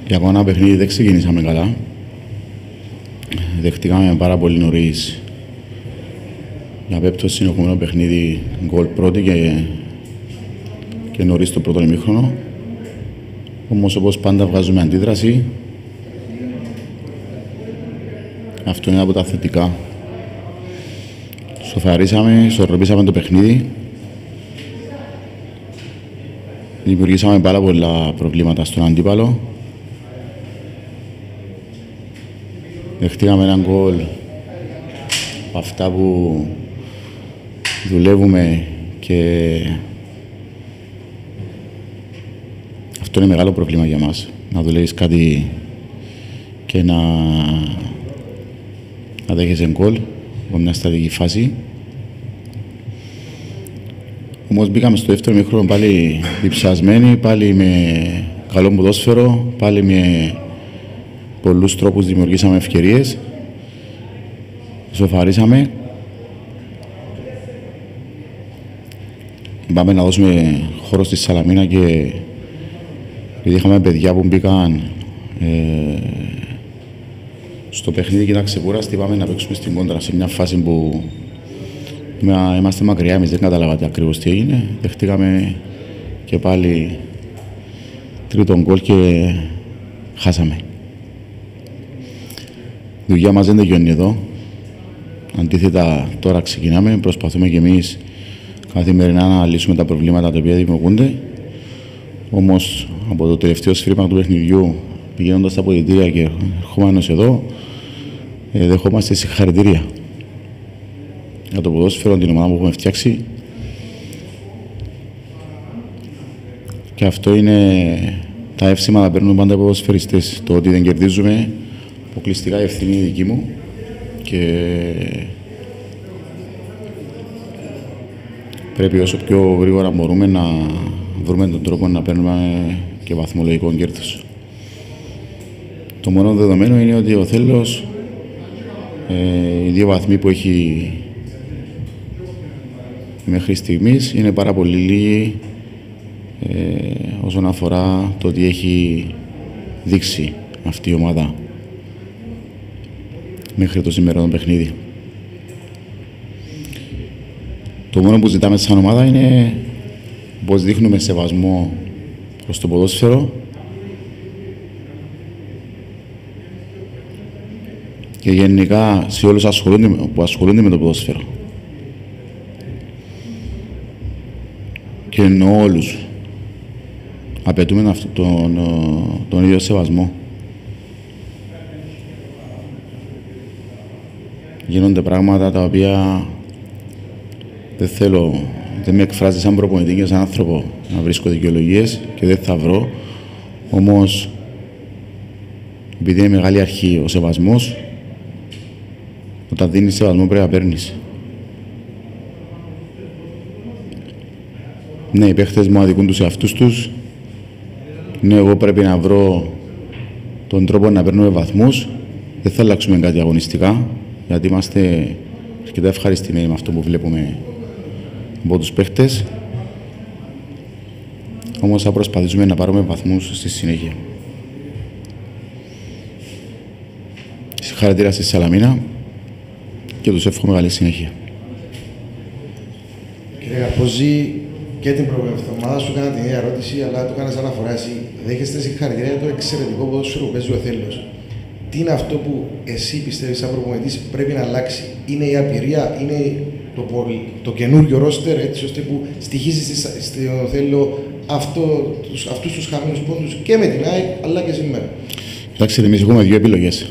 Για ακόμα ένα παιχνίδι δεν ξεκινήσαμε καλά. Δεχτήκαμε πάρα πολύ νωρίς. Για πέπτο συνεχόμενο παιχνίδι γκολ πρώτη και νωρίς το πρώτο ημίχρονο. Όμως όπως πάντα βγάζουμε αντίδραση. Αυτό είναι από τα θετικά. Σοφαρίσαμε, ισορροπήσαμε το παιχνίδι. Δημιουργήσαμε πάρα πολλά προβλήματα στον αντίπαλο. Δεχτήκαμε έναν γκολ από αυτά που δουλεύουμε και αυτό είναι μεγάλο πρόβλημα για μας. Να δουλεύεις κάτι και να δέχεσαι γκολ από μια στατική φάση. Όμως μπήκαμε στο δεύτερο ημίχρονο πάλι διψασμένοι, πάλι με καλό ποδόσφαιρο, πάλι με πολλούς τρόπους δημιουργήσαμε ευκαιρίες. Ισοφαρίσαμε. Πάμε να δώσουμε χώρο στη Σαλαμίνα και επειδή είχαμε παιδιά που μπήκαν στο παιχνίδι και ήταν ξεκούραστοι, πάμε να παίξουμε στην κόντρα σε μια φάση που είμαστε μακριά, εμείς δεν καταλάβατε ακριβώς τι έγινε. Δεχτήκαμε και πάλι τρίτον γκολ και χάσαμε. Η δουλειά μας δεν τελειώνει εδώ. Αντίθετα, τώρα ξεκινάμε, προσπαθούμε και εμείς καθημερινά να λύσουμε τα προβλήματα τα οποία δημιουργούνται. Όμως, από το τελευταίο σφύριγμα του παιχνιδιού, πηγαίνοντας στα αποδυτήρια και ερχόμενος εδώ, δεχόμαστε συγχαρητήρια για το ποδόσφαιρο, την ομάδα που έχουμε φτιάξει. Και αυτό είναι τα εύσημα να παίρνουν πάντα οι ποδοσφαιριστές. Το ότι δεν κερδίζουμε, αποκλειστικά η ευθύνη δική μου και πρέπει όσο πιο γρήγορα μπορούμε να βρούμε τον τρόπο να παίρνουμε και βαθμολογικό κέρδος. Το μόνο δεδομένο είναι ότι ο Θέλος, οι 2 βαθμοί που έχει μέχρι στιγμής είναι πάρα πολύ λίγοι όσον αφορά το ότι έχει δείξει αυτή η ομάδα μέχρι το σημερινό παιχνίδι. Το μόνο που ζητάμε σαν ομάδα είναι πώς δείχνουμε σεβασμό προς το ποδόσφαιρο και γενικά σε όλους που ασχολούνται με το ποδόσφαιρο. Και εννοώ όλους. Απαιτούμε τον ίδιο σεβασμό. Γίνονται πράγματα τα οποία δεν με εκφράζει σαν προπονητή και σαν άνθρωπο να βρίσκω δικαιολογίες και δεν θα βρω. Όμως, επειδή είναι μεγάλη αρχή ο σεβασμός, όταν δίνεις σεβασμό πρέπει να παίρνεις. Ναι, οι παίχτες μου αδικούν τους εαυτούς τους. Ναι, εγώ πρέπει να βρω τον τρόπο να παίρνουμε βαθμούς. Δεν θα αλλάξουμε κάτι αγωνιστικά, γιατί είμαστε αρκετά ευχαριστημένοι με αυτό που βλέπουμε από τους παίχτες. Όμως θα προσπαθήσουμε να πάρουμε βαθμούς στη συνέχεια. Συγχαρητήρια στη Σαλαμίνα και τους εύχομαι καλή συνέχεια. Κύριε Καρπόζη, και την προηγούμενη εβδομάδα σου έκανα την ίδια ερώτηση, αλλά το έκανες αναφορά εσύ. Δέχεστε συγχαρητήρια για το εξαιρετικό ποδόσφαιρο που παίζει ο Θέλος. Τι είναι αυτό που εσύ πιστεύεις σαν προπονητής πρέπει να αλλάξει? Είναι η απειρία, είναι το καινούριο ρόστερ, έτσι ώστε που στοιχίζει στο Θέλο αυτούς τους χαμένους πόντους και με την ΑΕΚ αλλά και σήμερα? Κοιτάξτε, εμείς έχουμε 2 επιλογές.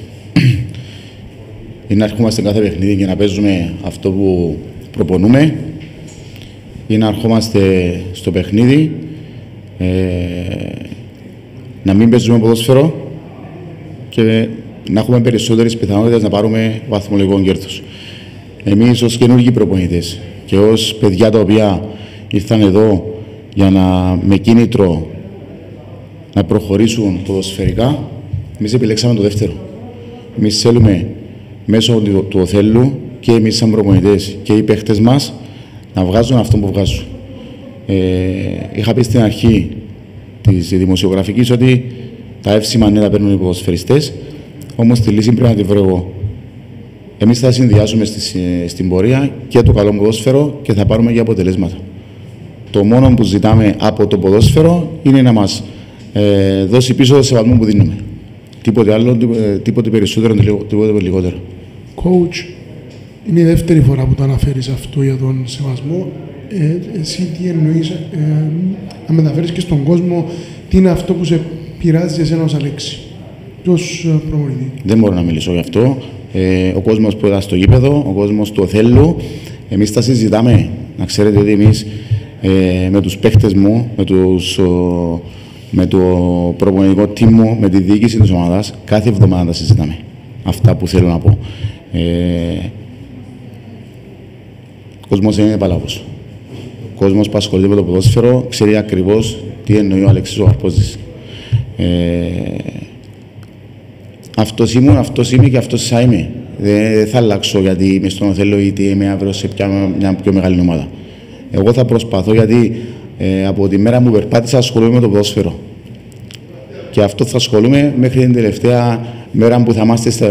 Ή να ερχόμαστε κάθε παιχνίδι και να παίζουμε αυτό που προπονούμε, ή να ερχόμαστε στο παιχνίδι να μην παίζουμε ποδόσφαιρο και να έχουμε περισσότερες πιθανότητες να πάρουμε βαθμολογικό κέρδος. Εμείς ως καινούργιοι προπονητές και ως παιδιά τα οποία ήρθαν εδώ για με κίνητρο να προχωρήσουν ποδοσφαιρικά, εμείς επιλέξαμε το δεύτερο. Εμείς θέλουμε μέσω του Οθέλου και εμείς σαν προπονητές και οι παίχτες μας να βγάζουν αυτό που βγάζουν. Είχα πει στην αρχή της δημοσιογραφικής ότι Τα εύσημα ναι, τα παίρνουν οι ποδοσφαιριστές, όμως τη λύση πρέπει να τη βρω εγώ. Εμείς θα συνδυάσουμε στην πορεία και το καλό ποδόσφαιρο και θα πάρουμε και αποτελέσματα. Το μόνο που ζητάμε από το ποδόσφαιρο είναι να μας δώσει πίσω το σεβασμό που δίνουμε. Τίποτε άλλο, τίποτε περισσότερο, τίποτε λιγότερο. Coach, είναι η δεύτερη φορά που το αναφέρεις αυτό για τον σεβασμό. Εσύ τι εννοείς να μεταφέρεις και στον κόσμο, τι είναι αυτό που σε πειράζει εσένα ως Αλέξη, ως προπονητή? Δεν μπορώ να μιλήσω γι' αυτό. Ο κόσμος που ήταν στο γήπεδο, ο κόσμος του Οθέλου, εμείς τα συζητάμε. Να ξέρετε ότι εμείς με τους παίχτες μου, με το προπονητικό team μου, με τη διοίκηση της ομάδας, κάθε εβδομάδα τα συζητάμε. Αυτά που θέλω να πω. Ο κόσμος είναι παλαβός. Ο κόσμος που ασχολείται με το ποδόσφαιρο ξέρει ακριβώς τι εννοεί ο Αλέξης ο Καρπόζης. Αυτός ήμουν, αυτός είμαι και αυτός θα είμαι. Δεν θα αλλάξω γιατί είμαι στον Οθέλο ή τι είμαι αύριο σε μια πιο μεγάλη ομάδα. Εγώ θα προσπαθώ γιατί από τη μέρα που περπάτησα ασχολούμαι με το ποδόσφαιρο. Και αυτό θα ασχολούμαι μέχρι την τελευταία μέρα που θα είμαστε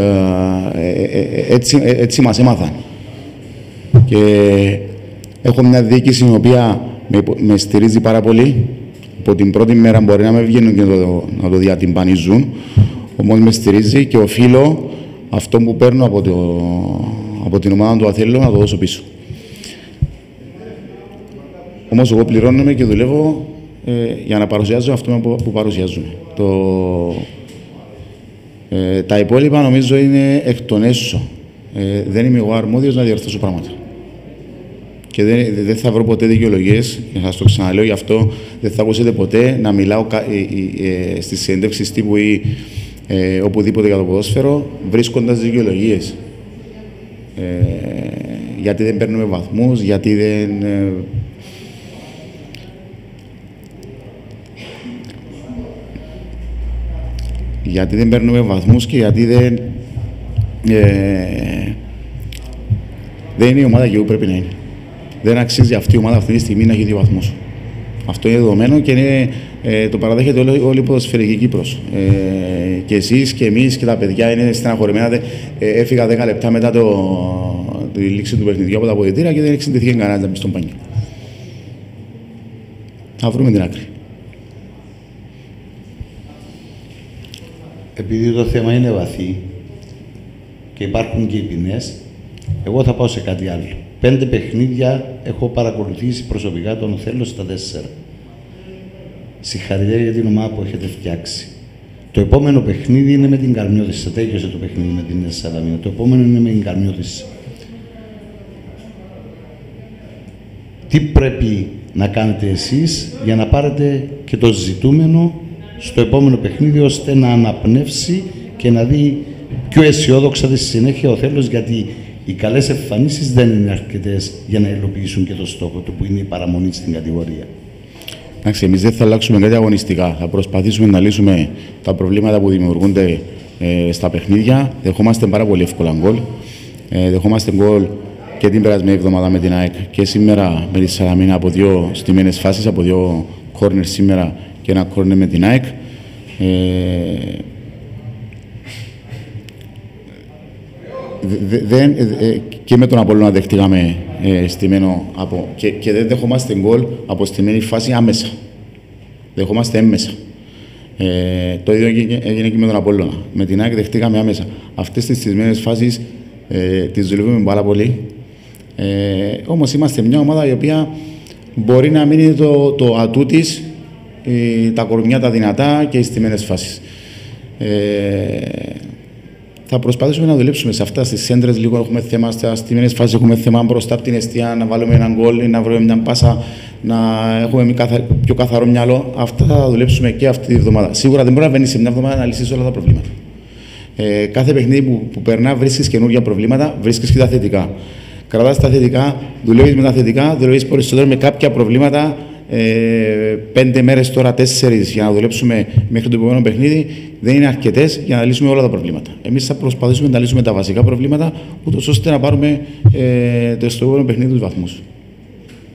έτσι μας έμαθαν. Και έχω μια διοίκηση η οποία με στηρίζει πάρα πολύ. Από την πρώτη μέρα μπορεί να με βγαίνουν και να το διατυμπανίζουν. Όμως με στηρίζει και οφείλω αυτό που παίρνω από την ομάδα του Αθέλου να το δώσω πίσω. Όμως εγώ πληρώνομαι και δουλεύω για να παρουσιάζω αυτό που παρουσιάζουμε. Τα υπόλοιπα νομίζω είναι εκ των έσω. Δεν είμαι εγώ αρμόδιος να διορθώσω πράγματα. Και δεν θα βρω ποτέ δικαιολογίες, θα σας το ξαναλέω, γι' αυτό δεν θα ακούσετε ποτέ να μιλάω στις συνέντευξεις τύπου ή οπουδήποτε για το ποδόσφαιρο, βρίσκοντας δικαιολογίες. Γιατί δεν παίρνουμε βαθμούς, γιατί δεν... γιατί δεν παίρνουμε βαθμούς και γιατί δεν είναι η ομάδα και που πρέπει να είναι. Δεν αξίζει αυτή η ομάδα αυτή τη στιγμή να έχει 2 βαθμούς. Αυτό είναι δεδομένο και το παραδέχεται όλη η ποδοσφαιρική Κύπρος. Και εσείς και εμείς και τα παιδιά είναι στεναχωρημένα. Έφυγα 10 λεπτά μετά τη λήξη του παιχνιδιού από τα αποδυτήρια και δεν εξεντηθήκε κανένας να μπει στον μπάνιο. Θα βρούμε την άκρη. Επειδή το θέμα είναι βαθύ και υπάρχουν και οι ποινές, εγώ θα πάω σε κάτι άλλο. 5 παιχνίδια έχω παρακολουθήσει προσωπικά τον Οθέλο στα 4. Συγχαρητήρια για την ομάδα που έχετε φτιάξει. Το επόμενο παιχνίδι είναι με την Καρμιώτισσα. Τέλειωσε το παιχνίδι με την Σαλαμίνα. Το επόμενο είναι με την Καρμιώτισσα. Τι πρέπει να κάνετε εσείς για να πάρετε και το ζητούμενο στο επόμενο παιχνίδι, ώστε να αναπνεύσει και να δει πιο αισιόδοξα τη συνέχεια ο Οθέλος, γιατί οι καλές εμφανίσεις δεν είναι αρκετές για να υλοποιήσουν και το στόχο του, που είναι η παραμονή στην κατηγορία. Εντάξει, εμείς δεν θα αλλάξουμε κάτι αγωνιστικά. Θα προσπαθήσουμε να λύσουμε τα προβλήματα που δημιουργούνται στα παιχνίδια. Δεχόμαστε πάρα πολύ εύκολα γκολ. Δεχόμαστε γκολ και την περασμένη εβδομάδα με την ΑΕΚ και σήμερα με τη Σαλαμίνα από 2 στιμένες φάσεις, από 2 κόρνερ σήμερα και ένα κόρνερ με την ΑΕΚ. Και με τον Απόλλωνα δεχτήκαμε στημένο και δεν δεχόμαστε γκολ από στημένη φάση άμεσα. Δεχόμαστε έμμεσα. Το ίδιο έγινε και με τον Απόλλωνα. Με την ΑΕΚ δεχτήκαμε άμεσα. Αυτές τις στημένες φάσεις τις δουλεύουμε πάρα πολύ. Όμως είμαστε μια ομάδα η οποία μπορεί να μην είναι το ατού της, τα κορμιά τα δυνατά και οι στημένες φάσεις. Θα προσπαθήσουμε να δουλέψουμε σε αυτά. Στις σέντρες λίγο έχουμε θέμα, στις στημένες φάσεις έχουμε θέμα μπροστά από την εστία, να βάλουμε έναν γκολ, να βρούμε μια πάσα, να έχουμε πιο καθαρό μυαλό. Αυτά θα δουλέψουμε και αυτή τη εβδομάδα. Σίγουρα δεν μπορεί να βαίνει σε μια εβδομάδα να λύσεις όλα τα προβλήματα. Κάθε παιχνίδι που περνά βρίσκεις καινούργια προβλήματα, βρίσκεις και τα θετικά. Κρατάς τα θετικά, δουλεύεις με τα θετικά, δουλεύεις περισσότερο με κάποια προβλήματα. 5 μέρες τώρα, 4 για να δουλέψουμε μέχρι το επόμενο παιχνίδι δεν είναι αρκετές για να λύσουμε όλα τα προβλήματα. Εμείς θα προσπαθήσουμε να λύσουμε τα βασικά προβλήματα, ούτως ώστε να πάρουμε στο επόμενο παιχνίδι τους βαθμούς.